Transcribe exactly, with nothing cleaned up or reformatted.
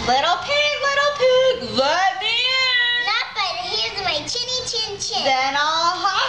Little pig, little pig, let me in. Not but here's my chinny chin chin. Then I'll hop